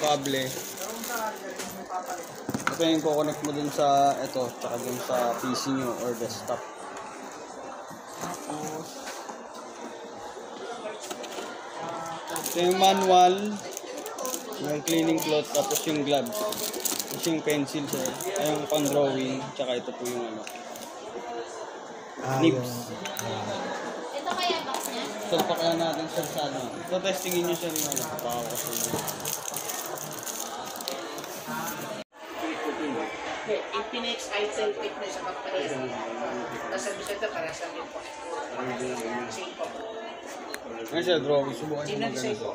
kable. Ito yung kukonect mo dun sa ito, tsaka dun sa PC nyo or desktop. Tapos ito yung manual, yung cleaning cloth, tapos yung gloves, tapos yung pencil sir, ay yung pang drawing, tsaka ito po yung ano, nibs. Ito kaya box niya? So pakala natin sir sa ano, so testingin nyo sir yung ano, papakas nyo. Infinix item fitness sa kapatid. Nasa bisa ito para sa amin po. Same po. Ngayon sir, drawing, subukan nyo Sinan same po.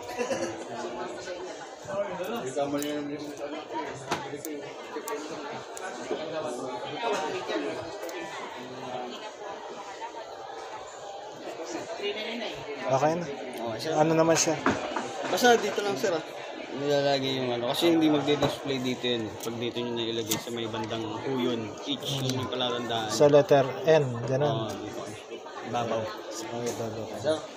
Okay na. Okay sir. Ano naman siya? Basta dito lang sir nilalagay yung ano, kasi hindi magdi-display dito yun. Pag dito nyo nailagay sa may bandang uyon, each yun yung palatandaan. Sa letter N, gano'n. Dito. Babaw. Okay, bago. So,